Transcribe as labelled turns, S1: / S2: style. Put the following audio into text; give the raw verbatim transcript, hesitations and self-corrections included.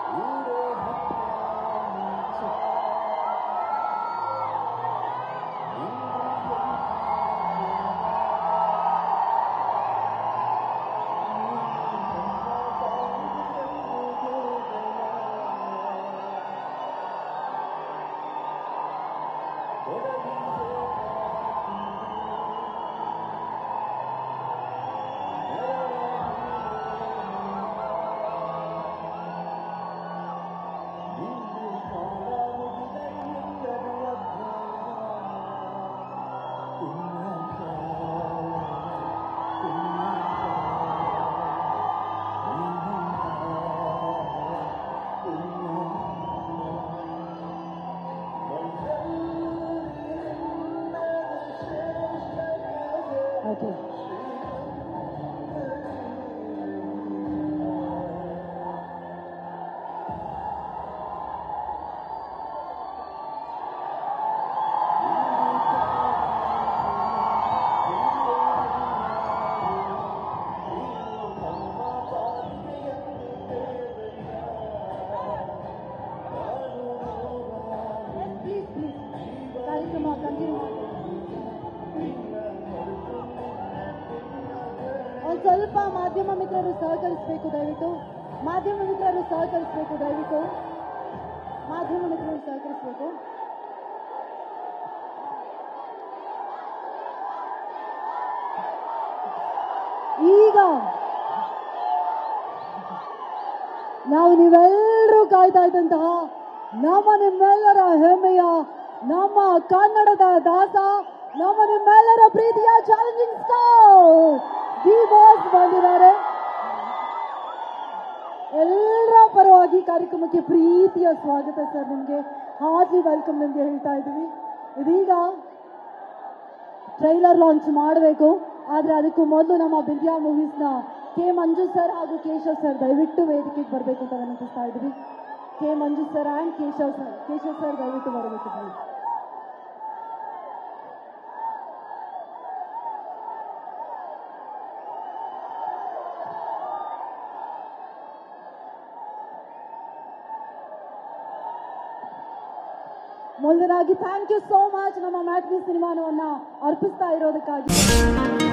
S1: Okay. Please, please. Karyakrama continue. ಒಂದು ಸ್ವಲ್ಪ ಮಾಧ್ಯಮ ಮಿತ್ರರು ಸಹಕರಿಸಬೇಕು ದಯವಿಟ್ಟು ಮಾಧ್ಯಮ ಮಿತ್ರರು ಸಹಕರಿಸಬೇಕು ದಯವಿಟ್ಟು ಮಾಧ್ಯಮ ಮಿತ್ರರು ಸಹಕರಿಸಬೇಕು ಈಗ ನಾವು ನೀವೆಲ್ಲರೂ ಕಾಯ್ತಾ ಇದ್ದಂತಹ ನಮ್ಮ ನಿಮ್ಮೆಲ್ಲರ ಹೆಮ್ಮೆಯ ನಮ್ಮ ಕನ್ನಡದ ದಾಸ ನಮ್ಮ ನಿಮ್ಮೆಲ್ಲರ ಪ್ರೀತಿಯ ಚಾಲೆಂಜಿಂಗ್ ಸ್ಟಾರ್ ದಿ ಬಾಸ್ ಬಂದಿದ್ದಾರೆ. ಎಲ್ಲರ ಪರವಾಗಿ ಕಾರ್ಯಕ್ರಮಕ್ಕೆ ಪ್ರೀತಿಯ ಸ್ವಾಗತ ಸರ್. ನಿಮಗೆ ಹಾರ್ಟ್ಲಿ ವೆಲ್ಕಮ್ ನಿಮಗೆ ಹೇಳ್ತಾ ಇದ್ದೀವಿ. ಇದೀಗ ಟ್ರೈಲರ್ ಲಾಂಚ್ ಮಾಡಬೇಕು, ಆದರೆ ಅದಕ್ಕೂ ಮೊದಲು ನಮ್ಮ ಬಿಂದ್ಯಾ ಮೂವೀಸ್ನ ಕೆ ಮಂಜು ಸರ್ ಹಾಗೂ ಕೇಶವ್ ಸರ್ ದಯವಿಟ್ಟು ವೇದಿಕೆಗೆ ಬರಬೇಕು ಅಂತ ವಿನಂತಿಸ್ತಾ ಇದ್ದೀವಿ. K Manju sir and Keshav sir Keshav sir ದಯವಿಟ್ಟು ಬರಬೇಕು ಸರ್. ಮೊದಲಾಗಿ ಥ್ಯಾಂಕ್ ಯು ಸೋ ಮಚ್ ನಮ್ಮ ಮ್ಯಾಟ್ನಿ ಸಿನಿಮಾನವನ್ನ ಅರ್ಪಿಸ್ತಾ ಇರೋದಕ್ಕಾಗಿ.